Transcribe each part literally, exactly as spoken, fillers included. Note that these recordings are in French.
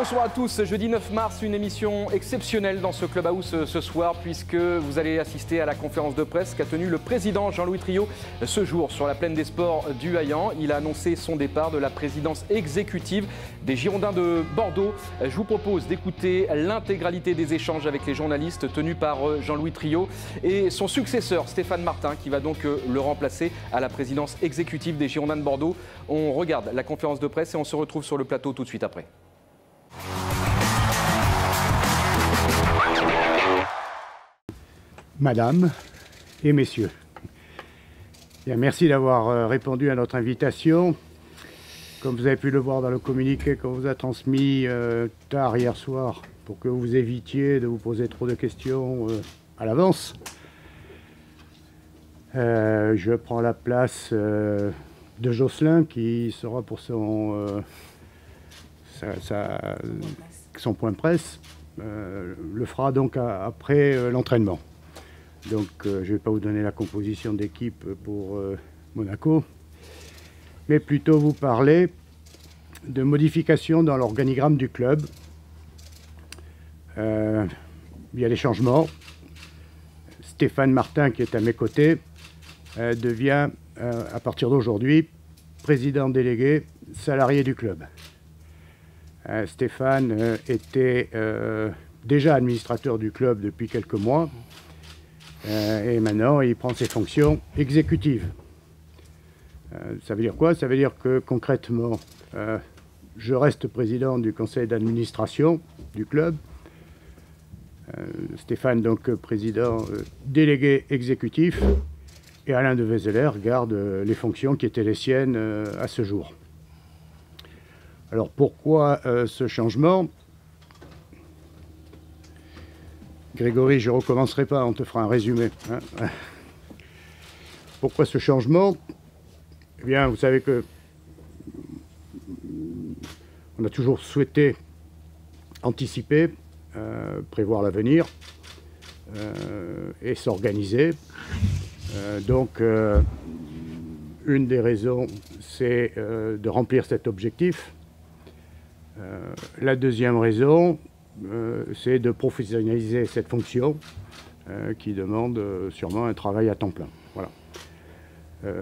bonsoir à tous. Jeudi neuf mars, une émission exceptionnelle dans ce Clubhouse ce soir puisque vous allez assister à la conférence de presse qu'a tenue le président Jean-Louis Triot ce jour sur la plaine des sports du Haillan. Il a annoncé son départ de la présidence exécutive des Girondins de Bordeaux. Je vous propose d'écouter l'intégralité des échanges avec les journalistes tenus par Jean-Louis Triot et son successeur Stéphane Martin qui va donc le remplacer à la présidence exécutive des Girondins de Bordeaux. On regarde la conférence de presse et on se retrouve sur le plateau tout de suite après. Madame et messieurs, bien, merci d'avoir répondu à notre invitation. Comme vous avez pu le voir dans le communiqué qu'on vous a transmis euh, tard hier soir, pour que vous évitiez de vous poser trop de questions euh, à l'avance, euh, je prends la place euh, de Jocelyn qui sera pour son, euh, sa, sa, son point de presse. Euh, le fera donc à, après euh, l'entraînement. Donc euh, je ne vais pas vous donner la composition d'équipe pour euh, Monaco, mais plutôt vous parler de modifications dans l'organigramme du club. Euh, il y a des changements. Stéphane Martin, qui est à mes côtés, euh, devient euh, à partir d'aujourd'hui président délégué salarié du club. Euh, Stéphane euh, était euh, déjà administrateur du club depuis quelques mois. Euh, et maintenant, il prend ses fonctions exécutives. Euh, ça veut dire quoi? Ça veut dire que concrètement, euh, je reste président du conseil d'administration du club. Euh, Stéphane, donc président euh, délégué exécutif. Et Alain de Vézeler garde euh, les fonctions qui étaient les siennes euh, à ce jour. Alors pourquoi euh, ce changement? Grégory, je ne recommencerai pas, on te fera un résumé. Hein. Pourquoi ce changement? Eh bien, vous savez que on a toujours souhaité anticiper, euh, prévoir l'avenir euh, et s'organiser. Euh, donc, euh, une des raisons, c'est euh, de remplir cet objectif. Euh, la deuxième raison, Euh, c'est de professionnaliser cette fonction euh, qui demande euh, sûrement un travail à temps plein. Voilà. Euh,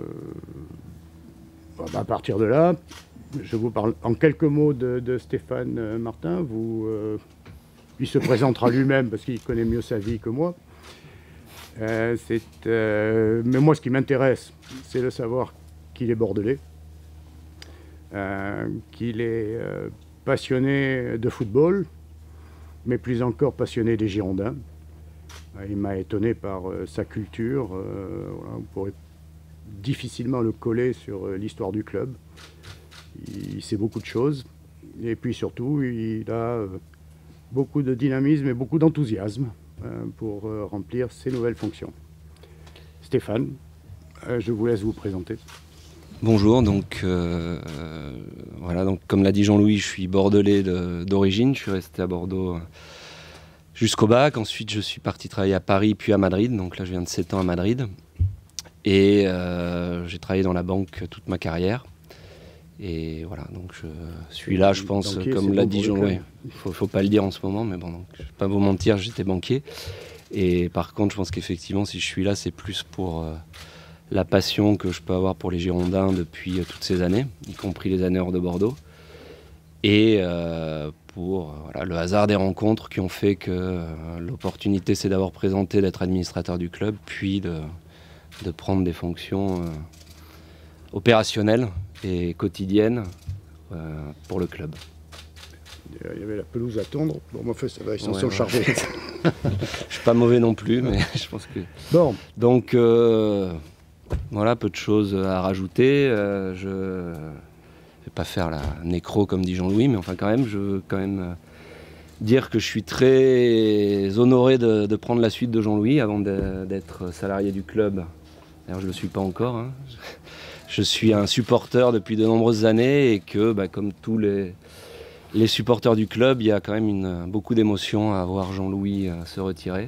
à partir de là, je vous parle en quelques mots de, de Stéphane Martin. Vous, euh, il se présentera lui-même parce qu'il connaît mieux sa vie que moi. Euh, c'est, euh, mais moi, ce qui m'intéresse, c'est de savoir qu'il est bordelais, euh, qu'il est euh, passionné de football, mais plus encore passionné des Girondins. Il m'a étonné par euh, sa culture. Euh, voilà, on pourrait difficilement le coller sur euh, l'histoire du club. Il, il sait beaucoup de choses. Et puis surtout, il a euh, beaucoup de dynamisme et beaucoup d'enthousiasme euh, pour euh, remplir ses nouvelles fonctions. Stéphane, euh, je vous laisse vous présenter. Bonjour, donc euh, voilà, donc comme l'a dit Jean-Louis, je suis bordelais d'origine, je suis resté à Bordeaux jusqu'au bac, ensuite je suis parti travailler à Paris puis à Madrid, donc là je viens de sept ans à Madrid, et euh, j'ai travaillé dans la banque toute ma carrière, et voilà, donc je suis là, je pense, banquier, comme l'a dit Jean-Louis, il faut, faut pas le dire en ce moment, mais bon, donc, je ne vais pas vous mentir, j'étais banquier, et par contre je pense qu'effectivement si je suis là c'est plus pour... Euh, la passion que je peux avoir pour les Girondins depuis euh, toutes ces années, y compris les années hors de Bordeaux, et euh, pour euh, voilà, le hasard des rencontres qui ont fait que euh, l'opportunité c'est d'avoir présenté d'être administrateur du club, puis de, de prendre des fonctions euh, opérationnelles et quotidiennes euh, pour le club. Il y avait la pelouse à tondre, bon, moi, ça va, ils s'en ouais, sont ouais. chargés. Je suis pas mauvais non plus, mais je pense que... Bon. Donc... Euh, Voilà, peu de choses à rajouter. Euh, je ne vais pas faire la nécro comme dit Jean-Louis, mais enfin quand même, je veux quand même dire que je suis très honoré de, de prendre la suite de Jean-Louis avant d'être salarié du club. D'ailleurs, je ne le suis pas encore. Hein. Je suis un supporter depuis de nombreuses années et que, bah, comme tous les, les supporters du club, il y a quand même une, beaucoup d'émotions à voir Jean-Louis euh, se retirer.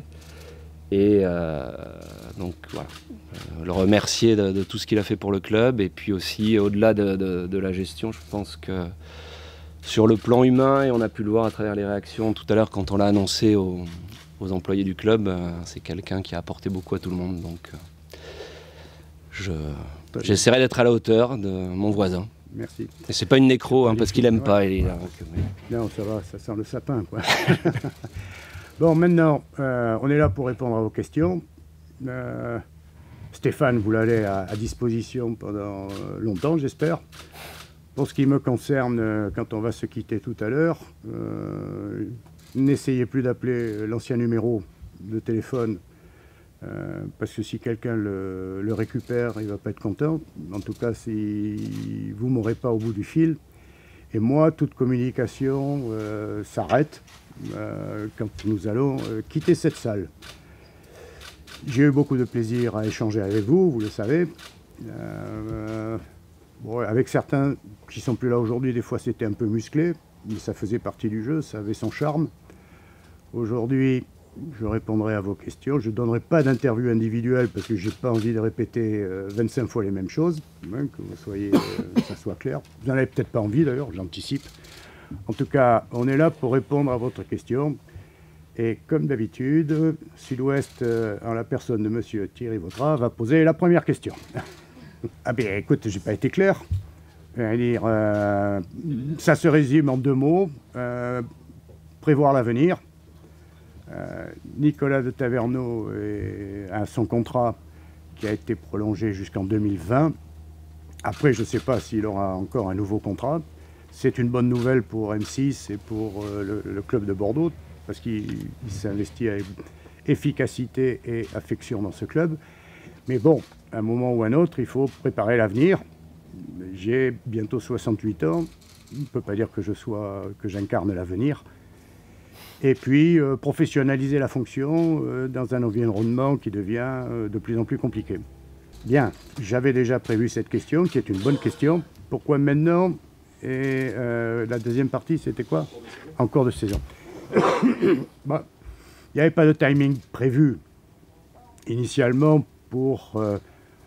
Et euh, donc voilà, euh, le remercier de, de tout ce qu'il a fait pour le club et puis aussi au-delà de, de, de la gestion, je pense que sur le plan humain, et on a pu le voir à travers les réactions tout à l'heure quand on l'a annoncé aux, aux employés du club, euh, c'est quelqu'un qui a apporté beaucoup à tout le monde. Donc euh, je, j'essaierai d'être à la hauteur de mon voisin. Merci. Et c'est pas une nécro, hein, parce qu'il aime pas. Il est là, donc, mais... Non, ça va, ça sent le sapin, quoi. Bon, maintenant, euh, on est là pour répondre à vos questions. Euh, Stéphane, vous l'avez à, à disposition pendant longtemps, j'espère. Pour ce qui me concerne, euh, quand on va se quitter tout à l'heure, euh, n'essayez plus d'appeler l'ancien numéro de téléphone, euh, parce que si quelqu'un le, le récupère, il ne va pas être content. En tout cas, si vous ne m'aurez pas au bout du fil. Et moi, toute communication euh, s'arrête euh, quand nous allons euh, quitter cette salle. J'ai eu beaucoup de plaisir à échanger avec vous, vous le savez. Euh, bon, avec certains qui ne sont plus là aujourd'hui, des fois c'était un peu musclé, mais ça faisait partie du jeu, ça avait son charme. Aujourd'hui, je répondrai à vos questions. Je ne donnerai pas d'interview individuelle parce que je n'ai pas envie de répéter euh, vingt-cinq fois les mêmes choses, hein, que vous soyez, euh, ça soit clair. Vous n'en avez peut-être pas envie d'ailleurs, j'anticipe. En tout cas, on est là pour répondre à votre question. Et comme d'habitude, Sud-Ouest, euh, en la personne de monsieur Thierry Vautrat, va poser la première question. Ah bien, écoute, j'ai pas été clair. Je vais dire, euh, ça se résume en deux mots. Euh, prévoir l'avenir. Euh, Nicolas de Taverneau est, a son contrat qui a été prolongé jusqu'en deux mille vingt. Après, je ne sais pas s'il aura encore un nouveau contrat. C'est une bonne nouvelle pour M six et pour euh, le, le club de Bordeaux, parce qu'il s'investit avec efficacité et affection dans ce club. Mais bon, à un moment ou à un autre, il faut préparer l'avenir. J'ai bientôt soixante-huit ans. On ne peut pas dire que je sois, que j'incarne l'avenir. Et puis, euh, professionnaliser la fonction euh, dans un environnement qui devient euh, de plus en plus compliqué. Bien, j'avais déjà prévu cette question, qui est une bonne question. Pourquoi maintenant? Et euh, la deuxième partie, c'était quoi? En cours de saison. Bon, il n'y avait pas de timing prévu initialement pour euh,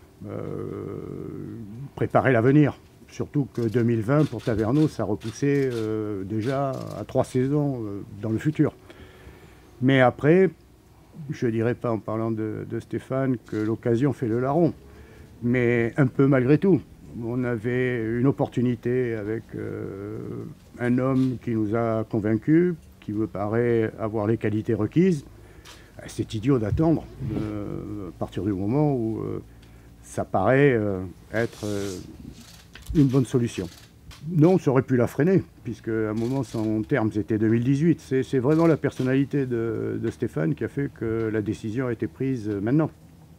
euh, préparer l'avenir. Surtout que deux mille vingt, pour Taverneau, ça repoussait euh, déjà à trois saisons euh, dans le futur. Mais après, je ne dirais pas en parlant de, de Stéphane que l'occasion fait le larron. Mais un peu malgré tout. On avait une opportunité avec euh, un homme qui nous a convaincus, qui me paraît avoir les qualités requises. C'est idiot d'attendre euh, à partir du moment où euh, ça paraît euh, être euh, une bonne solution. Non, ça aurait pu la freiner, puisque à un moment, son terme, c'était deux mille dix-huit. C'est, c'est vraiment la personnalité de, de Stéphane qui a fait que la décision a été prise maintenant.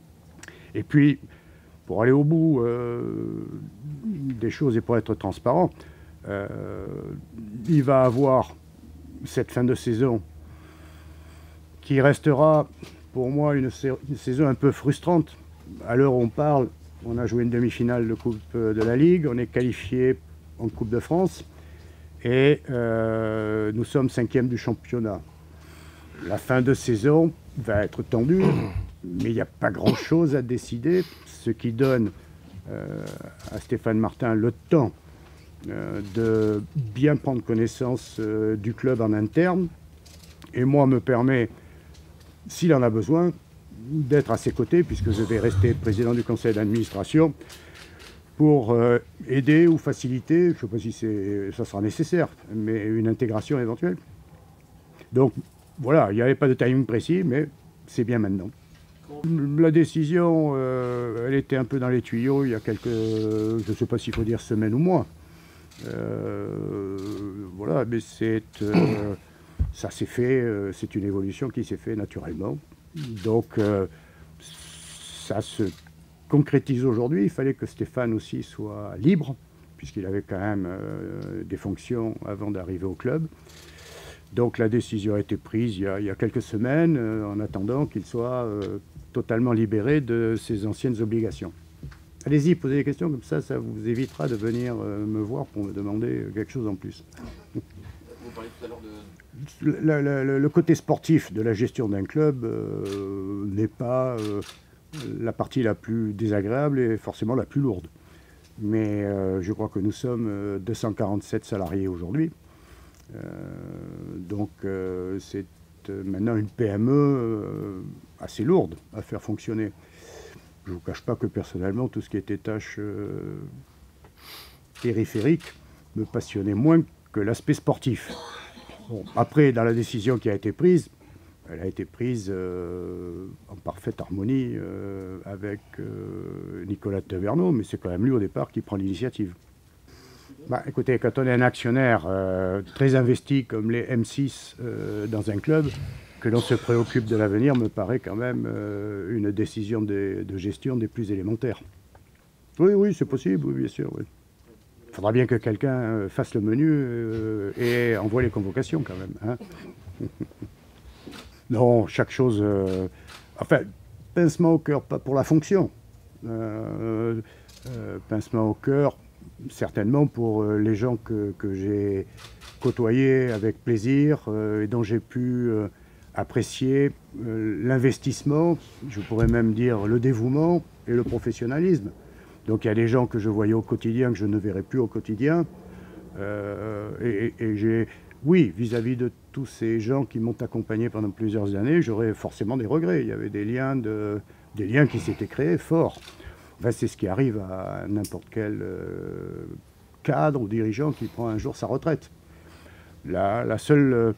Et puis, pour aller au bout euh, des choses et pour être transparent, euh, il va avoir cette fin de saison qui restera pour moi une, une saison un peu frustrante. À l'heure où on parle, on a joué une demi-finale de Coupe de la Ligue, on est qualifié en Coupe de France et euh, nous sommes cinquième du championnat. La fin de saison va être tendue, mais il n'y a pas grand-chose à décider, ce qui donne euh, à Stéphane Martin le temps euh, de bien prendre connaissance euh, du club en interne, et moi me permet, s'il en a besoin, d'être à ses côtés, puisque je vais rester président du conseil d'administration, pour euh, aider ou faciliter, je ne sais pas si c'est, ça sera nécessaire, mais une intégration éventuelle. Donc voilà, il n'y avait pas de timing précis, mais c'est bien maintenant. La décision, euh, elle était un peu dans les tuyaux il y a quelques, je ne sais pas s'il faut dire semaines ou mois. Euh, voilà, mais c'est, euh, ça s'est fait, euh, c'est une évolution qui s'est fait naturellement. Donc euh, ça se concrétise aujourd'hui. Il fallait que Stéphane aussi soit libre, puisqu'il avait quand même euh, des fonctions avant d'arriver au club. Donc la décision a été prise il y a, il y a quelques semaines, euh, en attendant qu'il soit euh, totalement libéré de ses anciennes obligations. Allez-y, posez des questions, comme ça, ça vous évitera de venir euh, me voir pour me demander quelque chose en plus. Vous parliez tout à l'heure de... Le, le, le côté sportif de la gestion d'un club euh, n'est pas euh, la partie la plus désagréable et forcément la plus lourde. Mais euh, je crois que nous sommes deux cent quarante-sept salariés aujourd'hui. Euh, donc euh, c'est maintenant une P M E euh, assez lourde à faire fonctionner. Je ne vous cache pas que personnellement, tout ce qui était tâches euh, périphériques me passionnait moins que l'aspect sportif. Bon, après, dans la décision qui a été prise, elle a été prise euh, en parfaite harmonie euh, avec euh, Nicolas Taverneau, mais c'est quand même lui au départ qui prend l'initiative. Bah, écoutez, quand on est un actionnaire euh, très investi comme les M six euh, dans un club, que l'on se préoccupe de l'avenir me paraît quand même euh, une décision de, de gestion des plus élémentaires. Oui, oui, c'est possible, oui, bien sûr. Oui. Il faudra bien que quelqu'un fasse le menu euh, et envoie les convocations quand même. Hein. Non, chaque chose... Euh, enfin, pincement au cœur, pas pour la fonction. Euh, euh, pincement au cœur, certainement pour euh, les gens que, que j'ai côtoyés avec plaisir euh, et dont j'ai pu euh, apprécier euh, l'investissement, je pourrais même dire le dévouement et le professionnalisme. Donc il y a des gens que je voyais au quotidien que je ne verrai plus au quotidien. Euh, et et j'ai, oui, vis-à-vis de tous ces gens qui m'ont accompagné pendant plusieurs années, j'aurais forcément des regrets. Il y avait des liens, de, des liens qui s'étaient créés forts. Enfin, c'est ce qui arrive à n'importe quel euh, cadre ou dirigeant qui prend un jour sa retraite. La, la seule euh,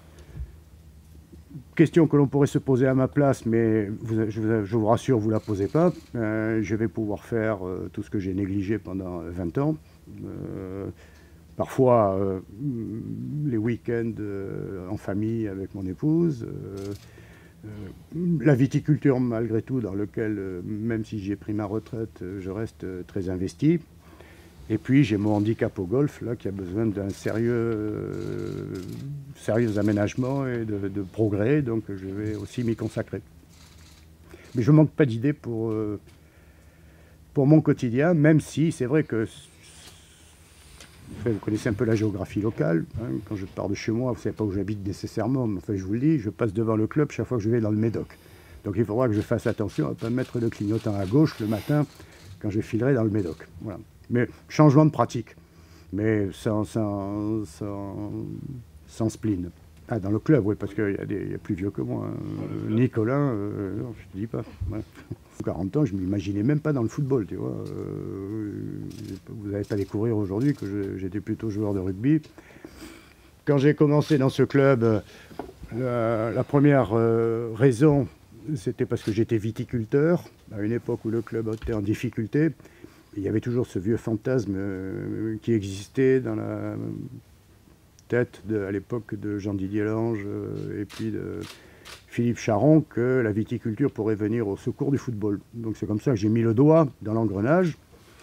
question que l'on pourrait se poser à ma place, mais vous, je, je vous rassure, vous ne la posez pas, euh, je vais pouvoir faire euh, tout ce que j'ai négligé pendant vingt ans. Euh, parfois, euh, les week-ends euh, en famille avec mon épouse. Euh, Euh, la viticulture, malgré tout, dans lequel, euh, même si j'ai pris ma retraite, euh, je reste euh, très investi. Et puis, j'ai mon handicap au golf, là, qui a besoin d'un sérieux, euh, sérieux aménagement et de, de progrès, donc je vais aussi m'y consacrer. Mais je ne manque pas d'idées pour, euh, pour mon quotidien, même si c'est vrai que... Enfin, vous connaissez un peu la géographie locale. Hein. Quand je pars de chez moi, vous ne savez pas où j'habite nécessairement, mais enfin, je vous le dis, je passe devant le club chaque fois que je vais dans le Médoc. Donc il faudra que je fasse attention à ne pas mettre le clignotant à gauche le matin quand je filerai dans le Médoc. Voilà. Mais changement de pratique, mais sans, sans, sans, sans spleen. Ah, dans le club, oui, parce qu'il y, y a plus vieux que moi. Hein. Nicolas, euh, non, je ne te dis pas. Ouais. quarante ans, je ne m'imaginais même pas dans le football, tu vois. Euh, vous n'allez pas découvrir aujourd'hui que j'étais plutôt joueur de rugby. Quand j'ai commencé dans ce club, la, la première euh, raison, c'était parce que j'étais viticulteur, à une époque où le club était en difficulté. Il y avait toujours ce vieux fantasme euh, qui existait dans la tête, de, à l'époque de Jean-Didier Lange euh, et puis de Philippe Charon, que la viticulture pourrait venir au secours du football. Donc c'est comme ça que j'ai mis le doigt dans l'engrenage.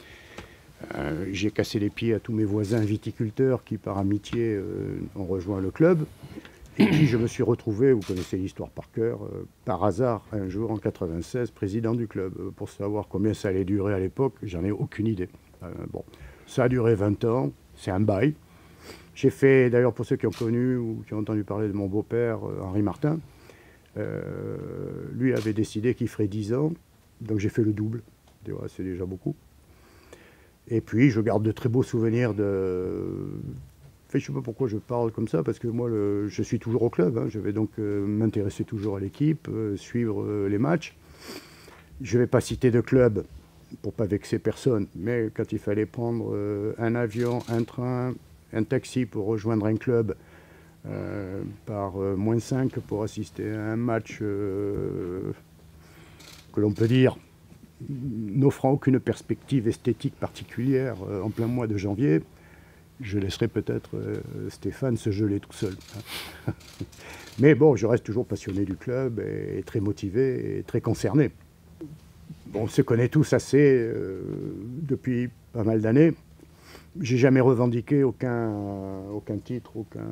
Euh, j'ai cassé les pieds à tous mes voisins viticulteurs qui, par amitié, euh, ont rejoint le club. Et puis je me suis retrouvé, vous connaissez l'histoire par cœur, euh, par hasard, un jour en quatre-vingt-seize, président du club. Pour savoir combien ça allait durer à l'époque, j'en ai aucune idée. Euh, bon, ça a duré vingt ans, c'est un bail. J'ai fait, d'ailleurs pour ceux qui ont connu ou qui ont entendu parler de mon beau-père, euh, Henri Martin, euh, lui avait décidé qu'il ferait dix ans, donc j'ai fait le double, c'est déjà beaucoup. Et puis je garde de très beaux souvenirs de... Enfin, je ne sais pas pourquoi je parle comme ça, parce que moi le... je suis toujours au club, hein. Je vais donc euh, m'intéresser toujours à l'équipe, euh, suivre euh, les matchs. Je ne vais pas citer de club pour ne pas vexer personne, mais quand il fallait prendre euh, un avion, un train, un taxi pour rejoindre un club euh, par euh, moins cinq pour assister à un match euh, que l'on peut dire n'offrant aucune perspective esthétique particulière euh, en plein mois de janvier, je laisserai peut-être euh, Stéphane se geler tout seul. Hein. Mais bon, je reste toujours passionné du club et, et très motivé et très concerné. Bon, on se connaît tous assez euh, depuis pas mal d'années. J'ai jamais revendiqué aucun, aucun titre, aucun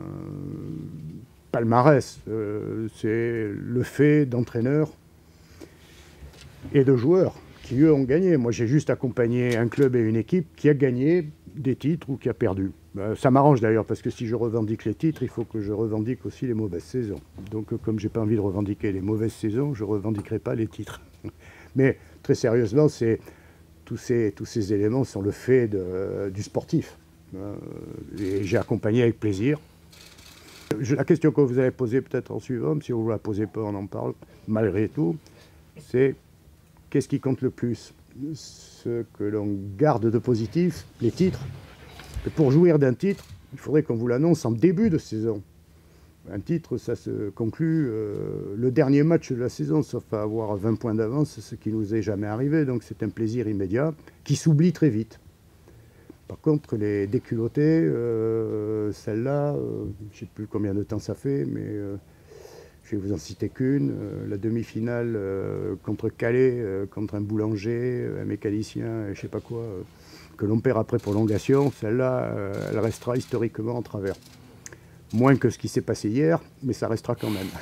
palmarès. Euh, c'est le fait d'entraîneurs et de joueurs qui, eux, ont gagné. Moi, j'ai juste accompagné un club et une équipe qui a gagné des titres ou qui a perdu. Ben, ça m'arrange d'ailleurs, parce que si je revendique les titres, il faut que je revendique aussi les mauvaises saisons. Donc, comme je n'ai pas envie de revendiquer les mauvaises saisons, je ne revendiquerai pas les titres. Mais, très sérieusement, c'est... Tous ces, tous ces éléments sont le fait de, du sportif. Euh, et j'ai accompagné avec plaisir Je, la question que vous avez posée peut-être en suivant, si vous ne la posez pas, on en parle, malgré tout, c'est qu'est-ce qui compte le plus? Ce que l'on garde de positif, les titres. Et pour jouir d'un titre, il faudrait qu'on vous l'annonce en début de saison. Un titre, ça se conclut euh, le dernier match de la saison, sauf à avoir vingt points d'avance, ce qui nous est jamais arrivé. Donc c'est un plaisir immédiat qui s'oublie très vite. Par contre, les déculottés, euh, celle-là, euh, je ne sais plus combien de temps ça fait, mais euh, je vais vous en citer qu'une. Euh, la demi-finale euh, contre Calais, euh, contre un boulanger, un mécanicien, je ne sais pas quoi, euh, que l'on perd après prolongation, celle-là, euh, elle restera historiquement en travers. Moins que ce qui s'est passé hier, mais ça restera quand même.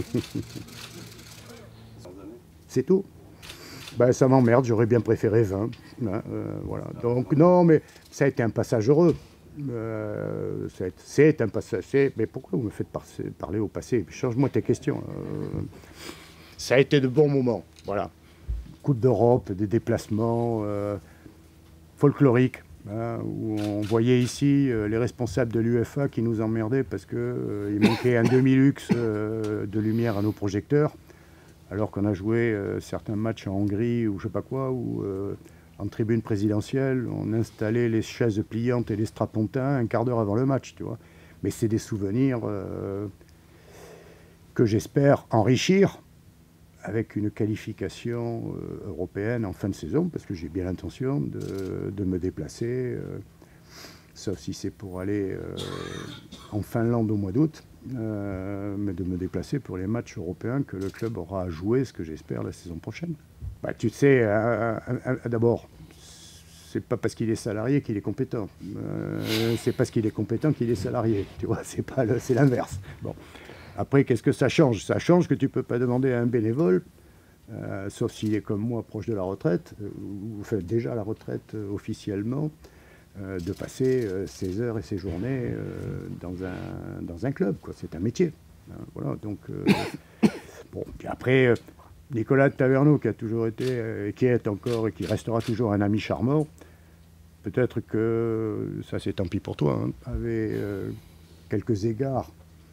C'est tout. Ben, ça m'emmerde, j'aurais bien préféré vingt. Hein, euh, voilà. Donc non, mais ça a été un passage heureux. Euh, c'est un passage... Mais pourquoi vous me faites par parler au passé? Change-moi tes questions. Euh, ça a été de bons moments. Voilà. Coupe d'Europe, des déplacements euh, folkloriques. Hein, où on voyait ici euh, les responsables de l'U E F A qui nous emmerdaient parce qu'il euh, manquait un demi-luxe euh, de lumière à nos projecteurs, alors qu'on a joué euh, certains matchs en Hongrie ou je sais pas quoi, où euh, en tribune présidentielle, on installait les chaises pliantes et les strapontins un quart d'heure avant le match, tu vois. Mais c'est des souvenirs euh, que j'espère enrichir avec une qualification euh, européenne en fin de saison, parce que j'ai bien l'intention de, de me déplacer, euh, sauf si c'est pour aller euh, en Finlande au mois d'août, euh, mais de me déplacer pour les matchs européens que le club aura à jouer, ce que j'espère, la saison prochaine. Bah, tu sais, euh, euh, euh, d'abord, c'est pas parce qu'il est salarié qu'il est compétent. Euh, c'est parce qu'il est compétent qu'il est salarié. Tu vois, c'est pas le, c'est l'inverse. Bon. Après, qu'est-ce que ça change? Ça change que tu ne peux pas demander à un bénévole, euh, sauf s'il est comme moi proche de la retraite, euh, ou fait déjà la retraite euh, officiellement, euh, de passer euh, ses heures et ses journées euh, dans, un, dans un club. C'est un métier. Hein, voilà, donc, euh, bon, puis après, euh, Nicolas de Taverneau, qui a toujours été, euh, qui est encore et qui restera toujours un ami charmant, peut-être que, ça c'est tant pis pour toi, hein, avait euh, quelques égards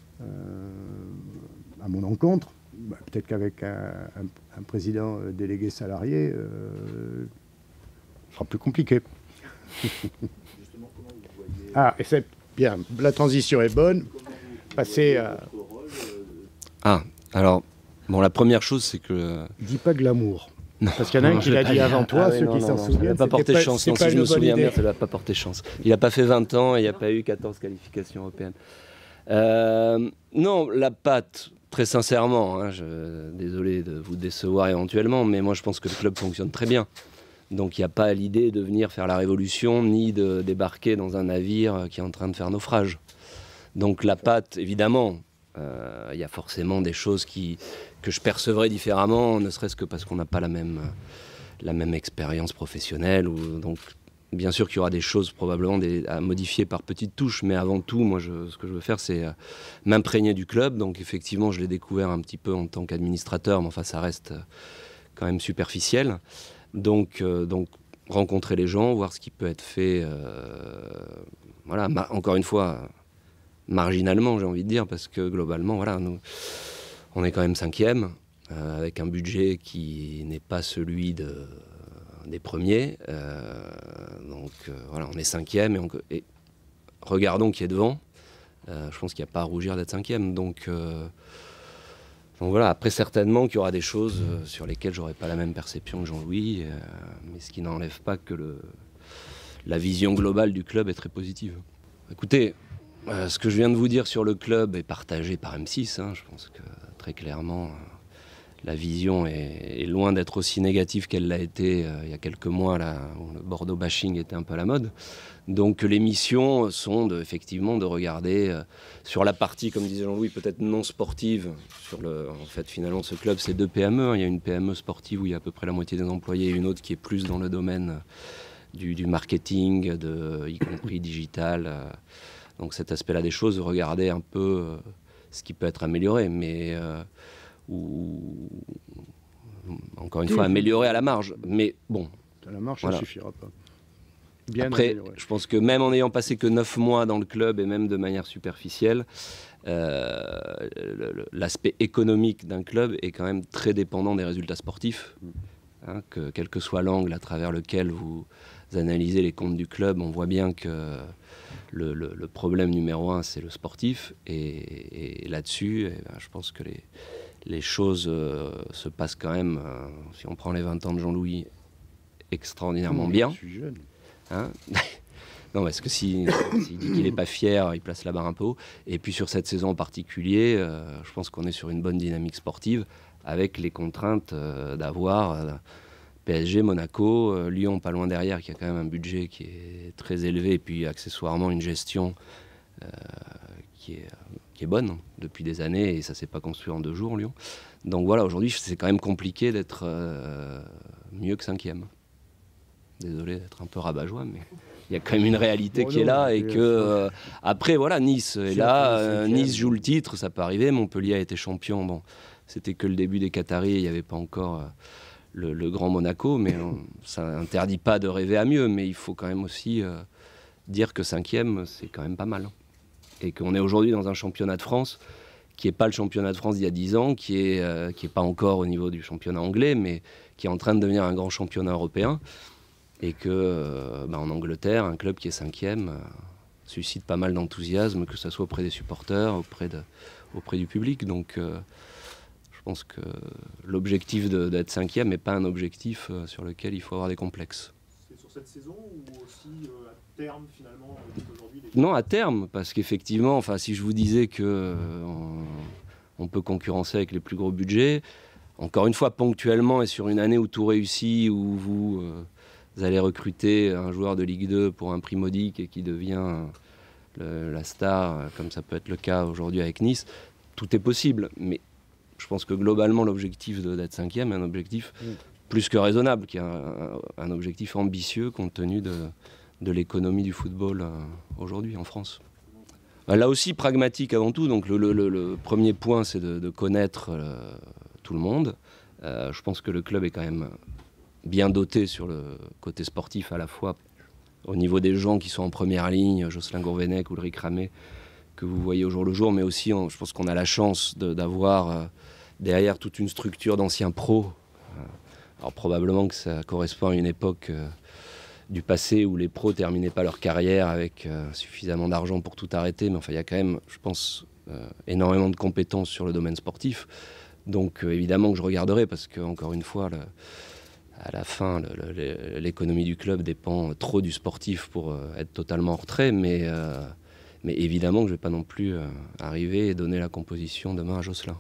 Euh, à mon encontre, bah, peut-être qu'avec un, un, un président euh, délégué salarié, euh, ce sera plus compliqué. Justement, comment vous voyez... Ah, et c'est bien, la transition est bonne. Passer à... Ah, alors, bon, la première chose, c'est que... Dis pas glamour. Non, parce qu'il y en a un qui l'a dit avant toi, ah, ceux oui, qui non, s'en non, souviennent. Ça n'a pas porté pas, chance. Non, pas si je me souviens idée. bien, ça n'a pas porté chance. Il n'a pas fait vingt ans et il n'y a pas eu quatorze qualifications européennes. Euh, non, la patte, très sincèrement, hein, je, désolé de vous décevoir éventuellement, mais moi je pense que le club fonctionne très bien. Donc il n'y a pas l'idée de venir faire la révolution, ni de débarquer dans un navire qui est en train de faire naufrage. Donc la patte, évidemment, euh, il y a forcément des choses qui, que je percevrais différemment, ne serait-ce que parce qu'on n'a pas la même, la même expérience professionnelle. Ou, donc, bien sûr qu'il y aura des choses probablement des, à modifier par petites touches, mais avant tout, moi, je, ce que je veux faire, c'est euh, m'imprégner du club. Donc, effectivement, je l'ai découvert un petit peu en tant qu'administrateur, mais enfin, ça reste euh, quand même superficiel. Donc, euh, donc, rencontrer les gens, voir ce qui peut être fait, euh, voilà, ma, encore une fois, marginalement, j'ai envie de dire, parce que globalement, voilà, nous, on est quand même cinquième, euh, avec un budget qui n'est pas celui de... des premiers, euh, donc euh, voilà, on est cinquième et, on, et regardons qui est devant. Euh, je pense qu'il n'y a pas à rougir d'être cinquième, donc, euh, donc voilà. Après certainement qu'il y aura des choses euh, sur lesquelles j'aurai pas la même perception que Jean-Louis, euh, mais ce qui n'enlève pas que le, la vision globale du club est très positive. Écoutez, euh, ce que je viens de vous dire sur le club est partagé par M six. Hein, je pense que très clairement. Euh, La vision est, est loin d'être aussi négative qu'elle l'a été euh, il y a quelques mois, là, où le Bordeaux bashing était un peu à la mode. Donc les missions sont de, effectivement de regarder euh, sur la partie, comme disait Jean-Louis, peut-être non sportive. Sur le, en fait, finalement, ce club, c'est deux P M E. Hein. Il y a une P M E sportive où il y a à peu près la moitié des employés et une autre qui est plus dans le domaine du, du marketing, de, y compris digital. Euh, donc cet aspect-là des choses, regarder un peu euh, ce qui peut être amélioré. Mais... Euh, ou encore une fois améliorer à la marge, mais bon. À la marge, voilà. Ça ne suffira pas. Bien Après, amélioré. je pense que même en n'ayant passé que neuf mois dans le club et même de manière superficielle, euh, l'aspect économique d'un club est quand même très dépendant des résultats sportifs. Hein, que, quel que soit l'angle à travers lequel vous analysez les comptes du club, on voit bien que le, le, le problème numéro un, c'est le sportif. Et, et là-dessus, eh ben, je pense que les, les choses euh, se passent quand même, euh, si on prend les vingt ans de Jean-Louis, extraordinairement Mmh, bien. Je suis jeune. Hein non, parce que s'il si, dit qu'il n'est pas fier, il place la barre un peu haut. Et puis sur cette saison en particulier, euh, je pense qu'on est sur une bonne dynamique sportive avec les contraintes euh, d'avoir euh, P S G, Monaco, euh, Lyon pas loin derrière, qui a quand même un budget qui est très élevé et puis accessoirement une gestion euh, qui, est, qui est bonne depuis des années et ça ne s'est pas construit en deux jours, Lyon. Donc voilà, aujourd'hui, c'est quand même compliqué d'être euh, mieux que cinquième. Désolé d'être un peu rabat-joie, mais il y a quand même une réalité bon, qui non, est là et mais, que euh, après voilà, Nice est si là, euh, Nice joue le titre, ça peut arriver. Montpellier a été champion, bon, c'était que le début des Qataris, il n'y avait pas encore euh, le, le grand Monaco, mais euh, ça n'interdit pas de rêver à mieux. Mais il faut quand même aussi euh, dire que cinquième, c'est quand même pas mal, et qu'on est aujourd'hui dans un championnat de France qui n'est pas le championnat de France d'il y a dix ans, qui n'est euh, qui est pas encore au niveau du championnat anglais, mais qui est en train de devenir un grand championnat européen. Et que euh, bah en Angleterre, un club qui est cinquième euh, suscite pas mal d'enthousiasme, que ce soit auprès des supporters, auprès, de, auprès du public. Donc euh, je pense que l'objectif d'être cinquième n'est pas un objectif euh, sur lequel il faut avoir des complexes. C'est sur cette saison ou aussi euh, à terme finalement aujourd'hui les... Non, à terme, parce qu'effectivement, enfin, si je vous disais qu'on euh, on peut concurrencer avec les plus gros budgets, encore une fois, ponctuellement et sur une année où tout réussit, où vous... Euh, Vous allez recruter un joueur de Ligue deux pour un prix modique et qui devient le, la star, comme ça peut être le cas aujourd'hui avec Nice. Tout est possible, mais je pense que globalement, l'objectif d'être cinquième est un objectif mmh. plus que raisonnable, qui est un, un objectif ambitieux compte tenu de, de l'économie du football euh, aujourd'hui en France. Là aussi, pragmatique avant tout. Donc le, le, le premier point, c'est de, de connaître euh, tout le monde. Euh, je pense que le club est quand même bien doté sur le côté sportif, à la fois au niveau des gens qui sont en première ligne, Jocelyn Gourvenec, Ulrich Ramé, que vous voyez au jour le jour, mais aussi on, je pense qu'on a la chance de, d'avoir euh, derrière toute une structure d'anciens pros. Euh, alors probablement que ça correspond à une époque euh, du passé où les pros terminaient pas leur carrière avec euh, suffisamment d'argent pour tout arrêter, mais enfin il y a quand même, je pense, euh, énormément de compétences sur le domaine sportif. Donc euh, évidemment que je regarderai, parce que encore une fois, le, à la fin, le, le, l'économie du club dépend trop du sportif pour euh, être totalement en retrait, mais, euh, mais évidemment que je ne vais pas non plus euh, arriver et donner la composition demain à Jocelyn.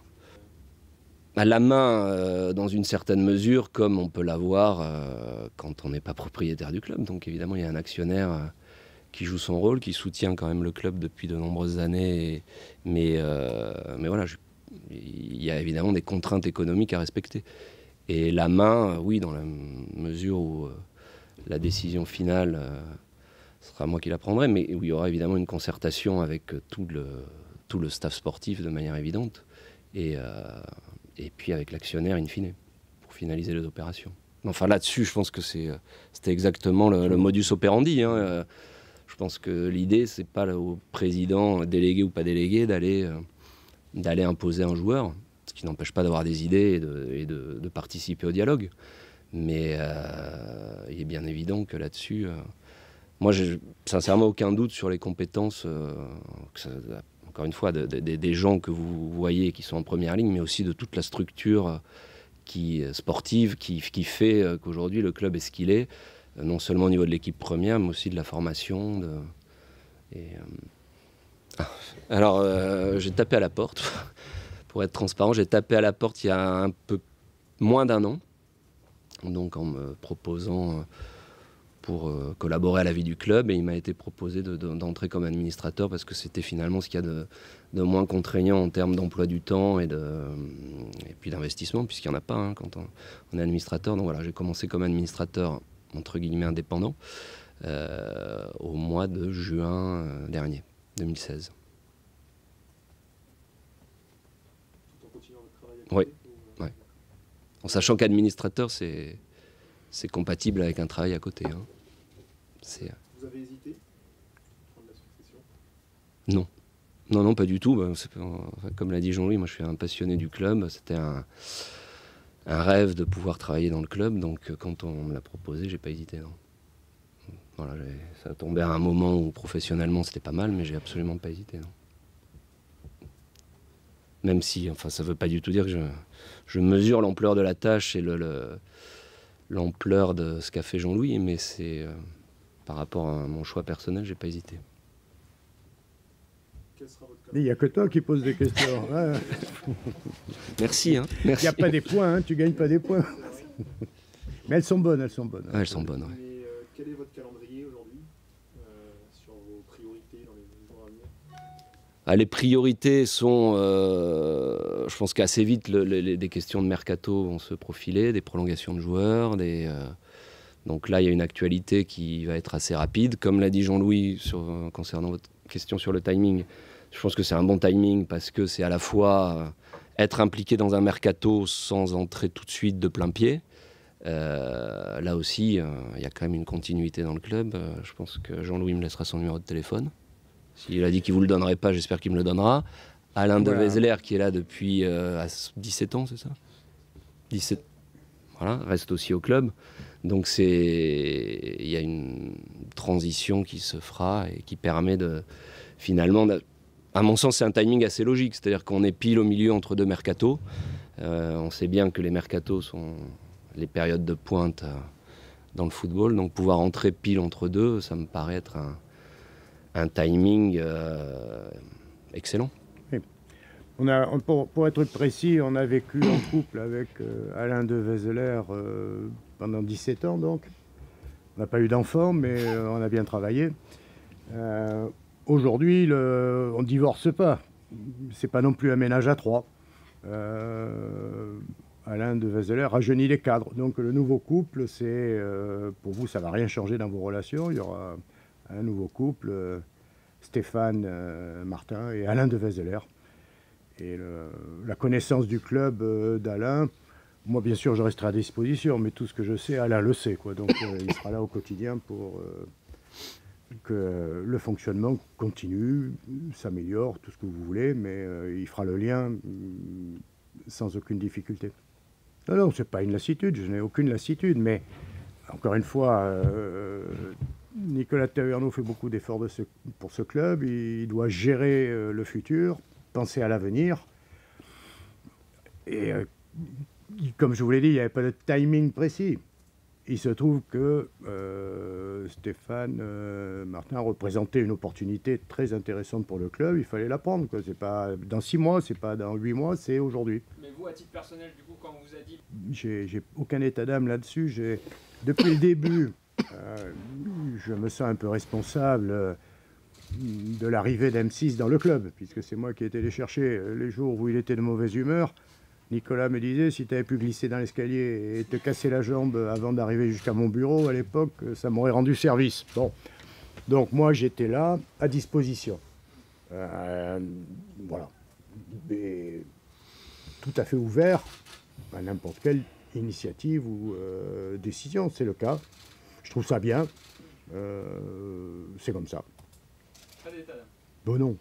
À la main, euh, dans une certaine mesure, comme on peut l'avoir euh, quand on n'est pas propriétaire du club. Donc évidemment, il y a un actionnaire euh, qui joue son rôle, qui soutient quand même le club depuis de nombreuses années. Et, mais, euh, mais voilà, je, il y a évidemment des contraintes économiques à respecter. Et la main, oui, dans la mesure où euh, la décision finale euh, sera moi qui la prendrai, mais où il y aura évidemment une concertation avec euh, tout, le, tout le staff sportif de manière évidente, et, euh, et puis avec l'actionnaire in fine, pour finaliser les opérations. Enfin là-dessus, je pense que c'est, c'était exactement le, le modus operandi. Hein. Euh, je pense que l'idée, c'est pas au président, délégué ou pas délégué, d'aller, euh, d'aller imposer un joueur, ce qui n'empêche pas d'avoir des idées et de, et de, de participer au dialogue. Mais euh, il est bien évident que là-dessus, euh, moi j'ai sincèrement aucun doute sur les compétences, euh, que ça, encore une fois, de, de, de, des gens que vous voyez qui sont en première ligne, mais aussi de toute la structure qui, sportive qui, qui fait qu'aujourd'hui le club est ce qu'il est, non seulement au niveau de l'équipe première, mais aussi de la formation. De, et, euh... Alors euh, j'ai tapé à la porte. Pour être transparent, j'ai tapé à la porte il y a un peu moins d'un an, donc en me proposant pour euh, collaborer à la vie du club, et il m'a été proposé de, de, d'entrer comme administrateur parce que c'était finalement ce qu'il y a de, de moins contraignant en termes d'emploi du temps et, de, et puis d'investissement, puisqu'il n'y en a pas hein, quand on, on est administrateur. Donc voilà, j'ai commencé comme administrateur entre guillemets indépendant euh, au mois de juin euh, dernier, deux mille seize. Oui, ouais. En sachant qu'administrateur, c'est, c'est compatible avec un travail à côté. Hein. C'est... Vous avez hésité à prendre la succession? Non. Non, non, pas du tout. Bah, c'est, enfin, comme l'a dit Jean-Louis, moi je suis un passionné du club. C'était un, un rêve de pouvoir travailler dans le club. Donc quand on me l'a proposé, j'ai pas hésité. Non. Voilà, ça a tombé à un moment où professionnellement c'était pas mal, mais j'ai absolument pas hésité. Non. Même si, enfin, ça veut pas du tout dire que je, je mesure l'ampleur de la tâche et le, le, l'ampleur de ce qu'a fait Jean-Louis, mais c'est euh, par rapport à mon choix personnel, j'ai pas hésité. Quel sera votre Il n'y a que toi qui poses des questions. Ouais. Merci. Hein, Il merci. n'y a pas des points, hein, tu gagnes pas des points. Mais elles sont bonnes, elles sont bonnes. Ouais, elles sont bonnes, ouais. Mais euh, quel est votre calendrier aujourd'hui euh, sur vos priorités dans les jours à venir? Ah, les priorités sont, euh, je pense qu'assez vite, le, les, des questions de mercato vont se profiler, des prolongations de joueurs. Des, euh, donc là, il y a une actualité qui va être assez rapide. Comme l'a dit Jean-Louis sur, euh, concernant votre question sur le timing, je pense que c'est un bon timing parce que c'est à la fois euh, être impliqué dans un mercato sans entrer tout de suite de plein pied. Euh, là aussi, euh, il y a quand même une continuité dans le club. Euh, je pense que Jean-Louis me laissera son numéro de téléphone. S'il a dit qu'il ne vous le donnerait pas, j'espère qu'il me le donnera. Alain Voilà. de Vézeler, qui est là depuis euh, à dix-sept ans, c'est ça dix-sept. Voilà, reste aussi au club. Donc c'est, il y a une transition qui se fera et qui permet de, finalement, de, à mon sens, c'est un timing assez logique. C'est-à-dire qu'on est pile au milieu entre deux mercatos. Euh, on sait bien que les mercatos sont les périodes de pointe euh, dans le football. Donc pouvoir entrer pile entre deux, ça me paraît être un, un timing euh, excellent. Oui. On a, on, pour, pour être précis, on a vécu en couple avec euh, Alain de Vézeler euh, pendant dix-sept ans. Donc. On n'a pas eu d'enfants, mais euh, on a bien travaillé. Euh, Aujourd'hui, le, on ne divorce pas. C'est pas non plus un ménage à trois. Euh, Alain de Vézeler rajeunit les cadres. Donc le nouveau couple, c'est euh, pour vous, ça ne va rien changer dans vos relations. Il y aura un nouveau couple, euh, Stéphane euh, Martin et Alain de Vézeler. Et le, la connaissance du club euh, d'Alain, moi bien sûr je resterai à disposition, mais tout ce que je sais, Alain le sait, quoi. Donc euh, il sera là au quotidien pour euh, que le fonctionnement continue, s'améliore, tout ce que vous voulez, mais euh, il fera le lien euh, sans aucune difficulté. Non, non, c'est pas une lassitude, je n'ai aucune lassitude, mais encore une fois, euh, Nicolas Taverneau fait beaucoup d'efforts de ce, pour ce club, il doit gérer euh, le futur, penser à l'avenir, et euh, comme je vous l'ai dit, il n'y avait pas de timing précis. Il se trouve que euh, Stéphane euh, Martin représentait une opportunité très intéressante pour le club. Il fallait la prendre, quoi. C'est pas dans six mois, c'est pas dans huit mois, c'est aujourd'hui. Mais vous, à titre personnel, du coup, quand on vous a dit... J'ai, j'ai aucun état d'âme là-dessus. J'ai, depuis le début, euh, je me sens un peu responsable euh, de l'arrivée d'M six dans le club, puisque c'est moi qui ai été les chercher les jours où il était de mauvaise humeur. Nicolas me disait, si tu avais pu glisser dans l'escalier et te casser la jambe avant d'arriver jusqu'à mon bureau, à l'époque, ça m'aurait rendu service. Bon. Donc moi, j'étais là, à disposition. Euh, voilà. Et tout à fait ouvert à n'importe quelle initiative ou euh, décision. C'est le cas. Je trouve ça bien. Euh, c'est comme ça. Pas d'état d'âme. Bon, non.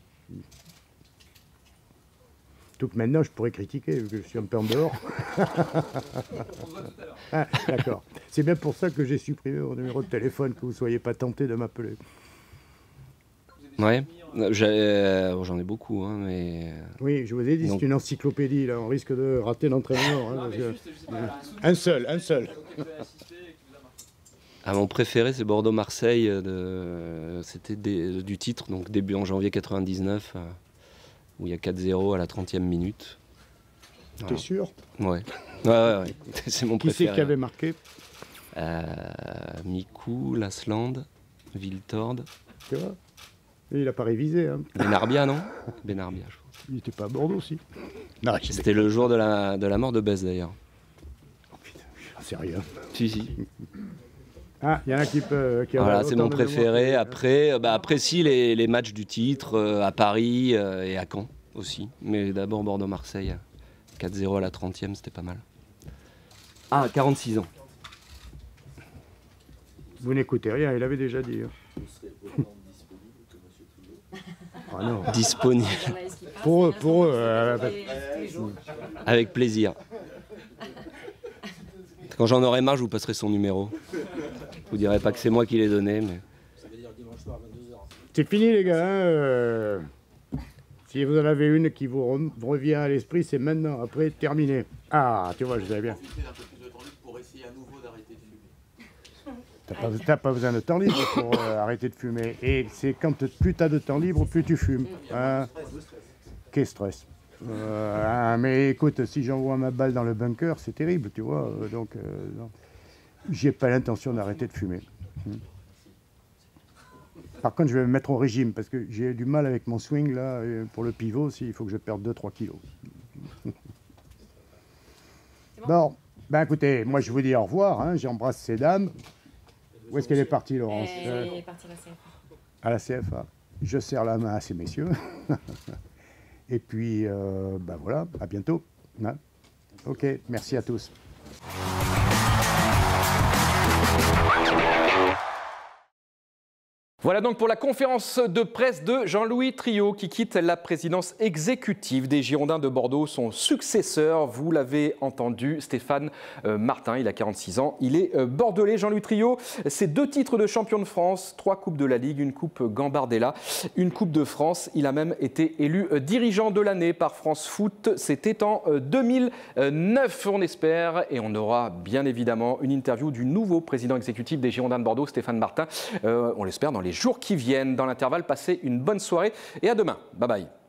Tout que maintenant, je pourrais critiquer, vu que je suis un peu en dehors. On se voit tout à l'heure. Ah, d'accord. C'est bien pour ça que j'ai supprimé mon numéro de téléphone, que vous ne soyez pas tenté de m'appeler. Ouais, j'ai, bon, j'en ai beaucoup, hein, mais... Oui, je vous ai dit, Donc... c'est une encyclopédie, là. On risque de rater l'entraînement. Hein, Non, mais que... juste, je sais pas, un, un seul, un seul. auquel vous avez assisté et qui vous a marqué. Ah, mon préféré, c'est Bordeaux-Marseille. De... C'était des... du titre, donc début en janvier quatre-vingt-dix-neuf, euh, où il y a quatre zéro à la trentième minute. Voilà. T'es sûr? Ouais. Ouais, ouais, ouais. C'est mon Qui préféré. c'est qui avait marqué? euh, Mikou, Lasland, Viltord. Tu vois? Et il n'a pas révisé. Hein. Benarbia, non Benarbia, je pense. Il n'était pas à Bordeaux aussi. Non, C'était le jour de la, de la mort de Bess, d'ailleurs. Oh, putain, j'en sais rien. Si, si. Ah, il y en a qui peut. Qui Voilà, a c'est autant mon de préféré. mémoire. Après, bah, après si, les, les matchs du titre euh, à Paris euh, et à Caen aussi. Mais d'abord Bordeaux-Marseille. quatre zéro à la trentième, c'était pas mal. Ah, quarante-six ans. Vous n'écoutez rien, il avait déjà dit. Hein. Vous serez autant disponible que M. Trio? Ah non. Disponible. Pour eux, pour eux. euh, Avec plaisir. Quand j'en aurai marre, je vous passerai son numéro. Je vous dirai pas que c'est moi qui l'ai donné, mais... Ça veut dire dimanche soir à vingt-deux heures. C'est fini les gars. Hein, euh, si vous en avez une qui vous re revient à l'esprit, c'est maintenant. Après, terminé. Ah, tu vois, je savais bien. Profitez d'un peu plus de temps libre pour essayer à nouveau d'arrêter de fumer. T'as pas, t'as pas besoin de temps libre pour euh, arrêter de fumer. Et c'est quand plus t'as de temps libre, plus tu fumes. Hein. Quel stress. Euh, hein, mais écoute, si j'envoie ma balle dans le bunker, c'est terrible, tu vois. euh, Donc, euh, non. J'ai pas l'intention d'arrêter de fumer. Hmm. Par contre, je vais me mettre au régime parce que j'ai du mal avec mon swing là. Pour le pivot, aussi, il faut que je perde deux trois kilos. Bon, ben écoutez, moi je vous dis au revoir. Hein, j'embrasse ces dames. Où est-ce qu'elle est partie, Laurence? Elle est partie à la C F A. À la C F A. Je serre la main à ces messieurs. Et puis, euh, ben voilà, à bientôt. Hein, ok, merci à tous. Voilà donc pour la conférence de presse de Jean-Louis Trio qui quitte la présidence exécutive des Girondins de Bordeaux. Son successeur, vous l'avez entendu, Stéphane euh, Martin, il a quarante-six ans, il est euh, bordelais. Jean-Louis Trio, c'est deux titres de champion de France, trois coupes de la Ligue, une coupe Gambardella, une coupe de France. Il a même été élu euh, dirigeant de l'année par France Foot. C'était en euh, deux mille neuf, on espère, et on aura bien évidemment une interview du nouveau président exécutif des Girondins de Bordeaux, Stéphane Martin. Euh, on l'espère dans les jours qui viennent. Dans l'intervalle, passez une bonne soirée et à demain. Bye bye.